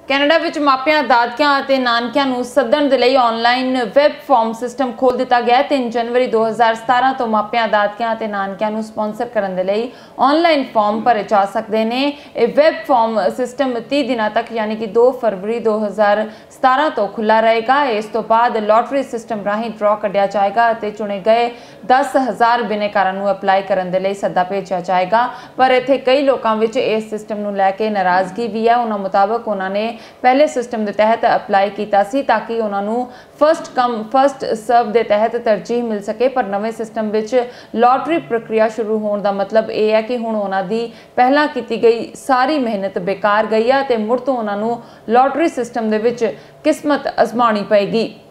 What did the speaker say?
Canada ਵਿੱਚ ਮਾਪਿਆਂ, ਦਾਦਕਿਆਂ ਅਤੇ ਨਾਨਕਿਆਂ ਨੂੰ ਸੱਦਣ ਦੇ ਲਈ ਆਨਲਾਈਨ ਵੈਬ ਫਾਰਮ ਸਿਸਟਮ ਖੋਲ੍ਹ ਦਿੱਤਾ ਗਿਆ। 3 ਜਨਵਰੀ 2017 ਤੋਂ ਮਾਪਿਆਂ, ਦਾਦਕਿਆਂ ਅਤੇ ਨਾਨਕਿਆਂ ਨੂੰ ਸਪਾਂਸਰ ਕਰਨ ਦੇ ਲਈ ਆਨਲਾਈਨ ਫਾਰਮ ਭਰੇ ਜਾ ਸਕਦੇ ਨੇ। ਇਹ ਵੈਬ ਫਾਰਮ ਸਿਸਟਮ 30 ਦਿਨਾਂ ਤੱਕ ਯਾਨੀ ਕਿ 2 ਫਰਵਰੀ 2017 ਤੋਂ ਖੁੱਲ੍ਹਾ ਰਹੇਗਾ। ਇਸ ਤੋਂ ਬਾਅਦ ਲੋਟਰੀ ਸਿਸਟਮ ਰਾਹੀਂ ਡਰਾਅ ਕੱਢਿਆ ਜਾਏਗਾ ਅਤੇ ਚੁਣੇ ਗਏ 10,000 ਬਿਨੇਕਾਰਾਂ ਨੂੰ ਅਪਲਾਈ ਕਰਨ ਦੇ ਲਈ ਸੱਦਾ ਭੇਜਿਆ ਜਾਏਗਾ। ਪਰ ਇੱਥੇ ਕਈ ਲੋਕਾਂ ਵਿੱਚ ਇਸ ਸਿਸਟਮ ਨੂੰ ਲੈ ਕੇ ਨਾਰਾਜ਼ਗੀ ਵੀ ਹੈ। ਉਹਨਾਂ ਮੁਤਾਬਕ ਉਹਨਾਂ ਨੇ पहले सिस्टम के तहत अपलाई किया सी ताकि उन्होंने फस्ट कम फस्ट सर्व के तहत तरजीह मिल सके, पर नवे सिस्टम विच लॉटरी प्रक्रिया शुरू होने का मतलब यह है कि हुण उन्हां दी पहला की गई सारी मेहनत बेकार गई है ते मुड़ तो उन्होंने लॉटरी सिस्टम दे विच किस्मत आजमानी पेगी।